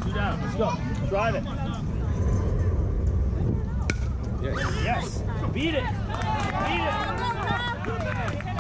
Two down. Let's go. Drive it. Yes. Yes. Beat it. Beat it.